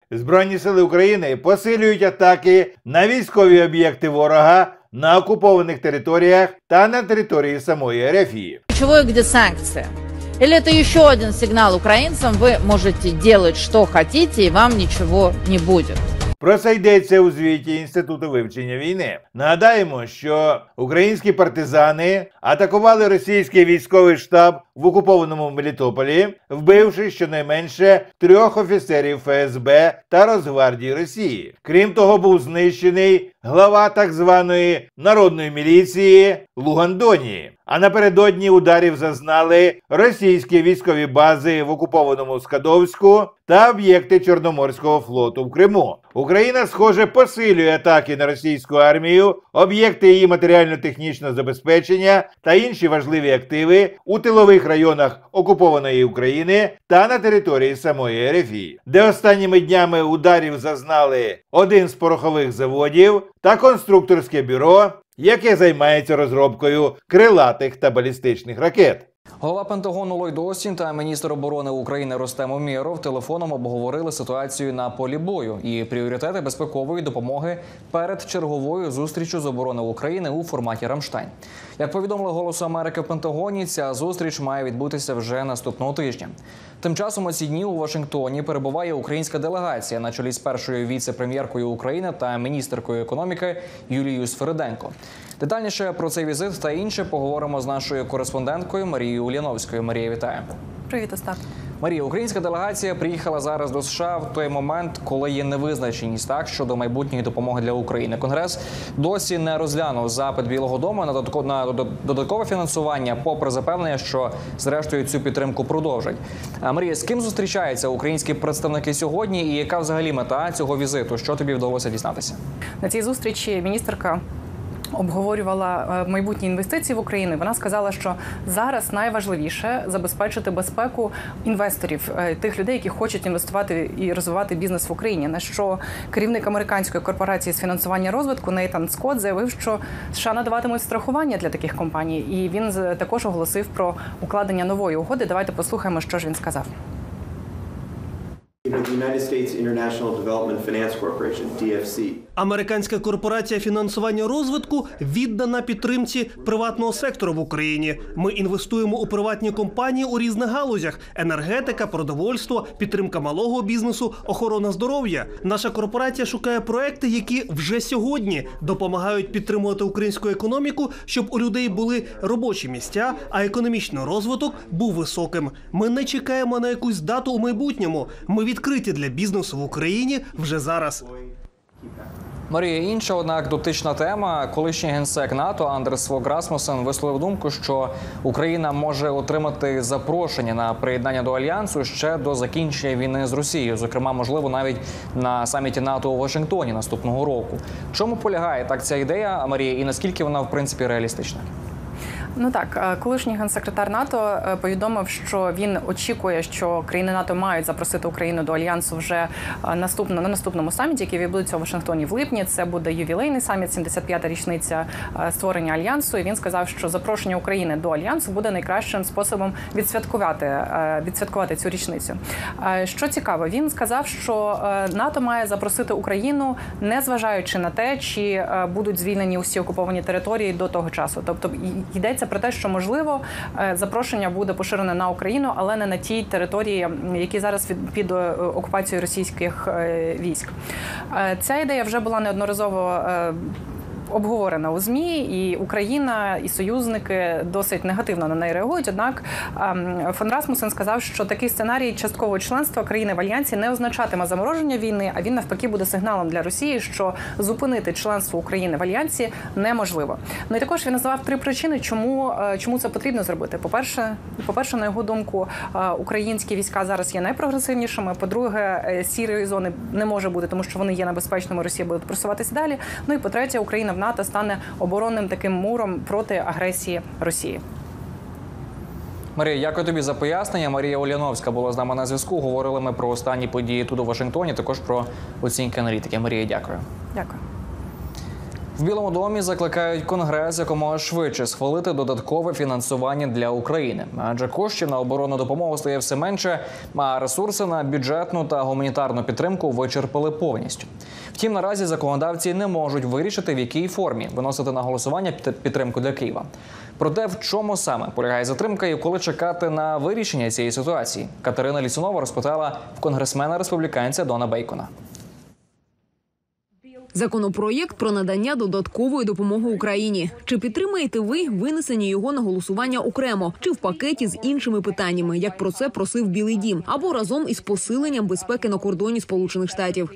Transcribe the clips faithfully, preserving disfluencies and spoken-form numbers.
Збройні сили України посилюють атаки на військові об'єкти ворога на окупованих територіях та на території самої РФ. Ключевое, где санкции. Или это еще один сигнал украинцам: вы можете делать, что хотите, и вам ничего не будет. Про це йдеться у звіті Інституту вивчення війни. Нагадаємо, що українські партизани атакували російський військовий штаб в окупованому Мелітополі, вбивши щонайменше трьох офіцерів ФСБ та Росгвардії Росії. Крім того, був знищений глава так званої народної міліції Лугандонії. А напередодні ударів зазнали російські військові бази в окупованому Скадовську та об'єкти Чорноморського флоту в Криму. Україна, схоже, посилює атаки на російську армію, об'єкти її матеріально-технічного забезпечення та інші важливі активи у тилових районах окупованої України та на території самої РФ, де останніми днями ударів зазнали один з порохових заводів та конструкторське бюро, яке займається розробкою крилатих та балістичних ракет. Голова Пентагону Ллойд Остін та міністр оборони України Рустем Умєров телефоном обговорили ситуацію на полі бою і пріоритети безпекової допомоги перед черговою зустрічю з оборони України у форматі «Рамштайн». Як повідомили «Голосу Америки» в Пентагоні, ця зустріч має відбутися вже наступного тижня. Тим часом у ці дні у Вашингтоні перебуває українська делегація на чолі з першою віце-прем'єркою України та міністеркою економіки Юлією Свериденко. Детальніше про цей візит та інше поговоримо з нашою кореспонденткою Марією Уляновською. Марія, вітаю. Привіт, Остап. Марія, українська делегація приїхала зараз до США в той момент, коли є невизначеність так щодо майбутньої допомоги для України. Конгрес досі не розглянув запит Білого дому на додаткове фінансування, попри запевнення, що зрештою цю підтримку продовжать. Марія, з ким зустрічаються українські представники сьогодні і яка взагалі мета цього візиту? Що тобі вдалося дізнатися? На цій зустрічі міністерка обговорювала майбутні інвестиції в Україну. Вона сказала, що зараз найважливіше забезпечити безпеку інвесторів, тих людей, які хочуть інвестувати і розвивати бізнес в Україні. На що керівник американської корпорації з фінансування розвитку Нейтан Скотт заявив, що США надаватимуть страхування для таких компаній. І він також оголосив про укладення нової угоди. Давайте послухаємо, що ж він сказав. Американська корпорація фінансування розвитку віддана підтримці приватного сектору в Україні. Ми інвестуємо у приватні компанії у різних галузях – енергетика, продовольство, підтримка малого бізнесу, охорона здоров'я. Наша корпорація шукає проекти, які вже сьогодні допомагають підтримувати українську економіку, щоб у людей були робочі місця, а економічний розвиток був високим. Ми не чекаємо на якусь дату у майбутньому. Ми відкриті для бізнесу в Україні вже зараз. Марія, інша, однак, дотична тема. Колишній генсек НАТО Андерс Фог Расмуссен висловив думку, що Україна може отримати запрошення на приєднання до Альянсу ще до закінчення війни з Росією. Зокрема, можливо, навіть на саміті НАТО у Вашингтоні наступного року. В чому полягає так ця ідея, Марія, і наскільки вона, в принципі, реалістична? Ну так, колишній генсекретар НАТО повідомив, що він очікує, що країни НАТО мають запросити Україну до Альянсу вже наступно, на наступному саміті, який відбудеться у Вашингтоні в липні. Це буде ювілейний саміт, сімдесят п'ята річниця створення Альянсу. І він сказав, що запрошення України до Альянсу буде найкращим способом відсвяткувати, відсвяткувати цю річницю. Що цікаво, він сказав, що НАТО має запросити Україну, не зважаючи на те, чи будуть звільнені усі окуповані території до того часу. Тобто йдеться про те, що, можливо, запрошення буде поширене на Україну, але не на тій території, які зараз під окупацією російських військ. Ця ідея вже була неодноразово обговорена у ЗМІ, і Україна, і союзники досить негативно на неї реагують. Однак фон Расмуссен сказав, що такий сценарій часткового членства країни в Альянсі не означатиме замороження війни, а він навпаки буде сигналом для Росії, що зупинити членство України в Альянсі неможливо. Ну і також він назвав три причини, чому, чому це потрібно зробити. По-перше, по-перше, на його думку, українські війська зараз є найпрогресивнішими. По-друге, сірої зони не може бути, тому що вони є небезпечними, Росія буде просуватися далі. Ну і по-третє, Україна в НАТО стане оборонним таким муром проти агресії Росії. Марія, дякую тобі за пояснення. Марія Уляновська була з нами на зв'язку. Говорили ми про останні події тут у Вашингтоні, також про оцінки аналітики. Марія, дякую. Дякую. В Білому домі закликають Конгрес якомога швидше схвалити додаткове фінансування для України, адже коштів на оборонну допомогу стає все менше, а ресурси на бюджетну та гуманітарну підтримку вичерпали повністю. Втім, наразі законодавці не можуть вирішити, в якій формі виносити на голосування підтримку для Києва. Проте в чому саме полягає затримка і коли чекати на вирішення цієї ситуації, Катерина Лісунова розпитала в конгресмена-республіканця Дона Бейкона. Законопроєкт про надання додаткової допомоги Україні. Чи підтримаєте ви винесення його на голосування окремо, чи в пакеті з іншими питаннями, як про це просив Білий дім, або разом із посиленням безпеки на кордоні Сполучених Штатів?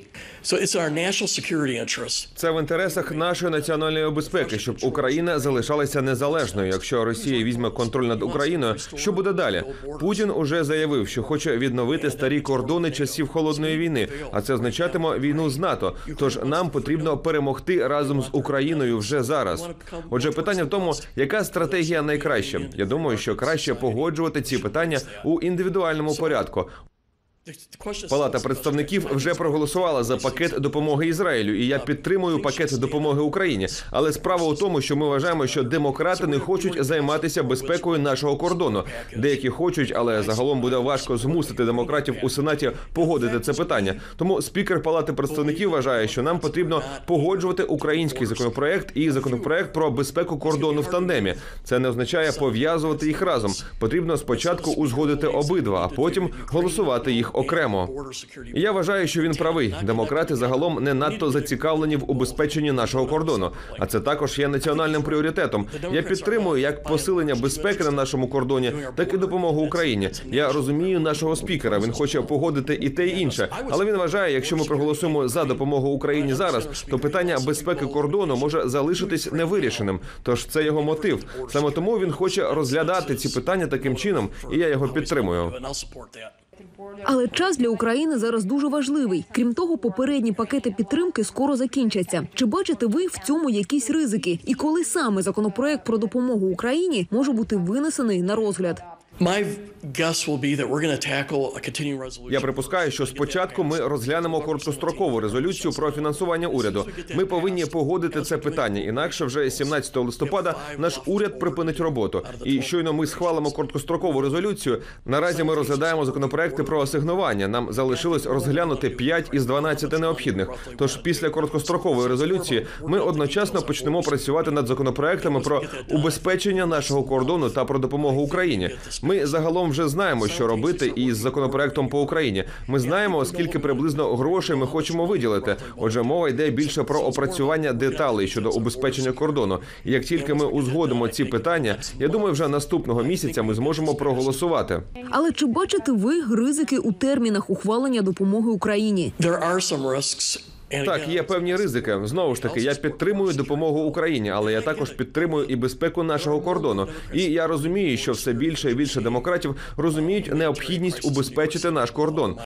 Це в інтересах нашої національної безпеки, щоб Україна залишалася незалежною. Якщо Росія візьме контроль над Україною, що буде далі? Путін уже заявив, що хоче відновити старі кордони часів Холодної війни, а це означатиме війну з НАТО. Тож нам потрібно перемогти разом з Україною вже зараз. Отже, питання в тому, яка стратегія найкраща. Я думаю, що краще погоджувати ці питання у індивідуальному порядку. Палата представників вже проголосувала за пакет допомоги Ізраїлю, і я підтримую пакет допомоги Україні. Але справа у тому, що ми вважаємо, що демократи не хочуть займатися безпекою нашого кордону. Деякі хочуть, але загалом буде важко змусити демократів у Сенаті погодити це питання. Тому спікер Палати представників вважає, що нам потрібно погоджувати український законопроект і законопроект про безпеку кордону в тандемі. Це не означає пов'язувати їх разом. Потрібно спочатку узгодити обидва, а потім голосувати їх окремо. І я вважаю, що він правий. Демократи загалом не надто зацікавлені в убезпеченні нашого кордону. А це також є національним пріоритетом. Я підтримую як посилення безпеки на нашому кордоні, так і допомогу Україні. Я розумію нашого спікера. Він хоче погодити і те, і інше. Але він вважає, якщо ми проголосуємо за допомогу Україні зараз, то питання безпеки кордону може залишитись невирішеним. Тож це його мотив. Саме тому він хоче розглядати ці питання таким чином, і я його підтримую. Але час для України зараз дуже важливий. Крім того, попередні пакети підтримки скоро закінчаться. Чи бачите ви в цьому якісь ризики? І коли саме законопроект про допомогу Україні може бути винесений на розгляд? Я припускаю, що спочатку ми розглянемо короткострокову резолюцію про фінансування уряду. Ми повинні погодити це питання, інакше вже сімнадцятого листопада наш уряд припинить роботу. І щойно ми схвалимо короткострокову резолюцію, наразі ми розглядаємо законопроекти про асигнування. Нам залишилось розглянути п'ять із дванадцяти необхідних. Тож після короткострокової резолюції ми одночасно почнемо працювати над законопроектами про убезпечення нашого кордону та про допомогу Україні. Ми загалом вже знаємо, що робити із законопроектом по Україні. Ми знаємо, скільки приблизно грошей ми хочемо виділити. Отже, мова йде більше про опрацювання деталей щодо убезпечення кордону. І як тільки ми узгодимо ці питання, я думаю, вже наступного місяця ми зможемо проголосувати. Але чи бачите ви ризики у термінах ухвалення допомоги Україні? Так, є певні ризики. Знову ж таки, я підтримую допомогу Україні, але я також підтримую і безпеку нашого кордону. І я розумію, що все більше і більше демократів розуміють необхідність убезпечити наш кордон.